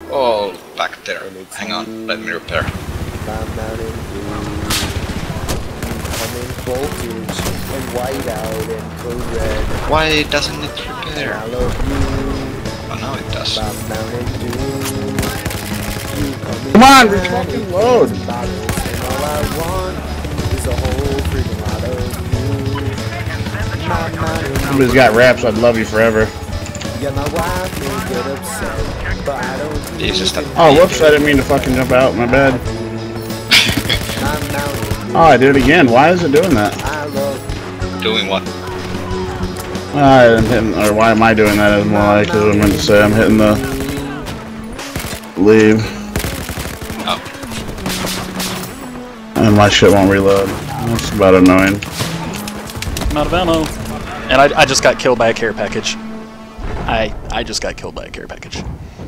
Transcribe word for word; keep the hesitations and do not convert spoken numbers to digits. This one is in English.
Oh, back there. Hang on, let me repair. I'm mountain blue. Incoming voltage and whiteout and code red. Why doesn't it repair? I love you. Oh, now it does. I'm mountain blue. Come on, just fucking load. And all I want is a whole freaking lot of you. My mountain Somebody's got raps. I'd love you forever. Yeah, my wife may get upset, but I don't. It's just a Oh, whoops! I didn't mean to fucking jump out. My bad. I'm mountain. Oh, I did it again. Why is it doing that? I love doing what? Uh, I'm hitting, or why am I doing that? Is more like because I meant to say I'm hitting the leave, Oh. and my shit won't reload. That's about annoying. I'm out of ammo. And I, I just got killed by a care package. I I just got killed by a care package.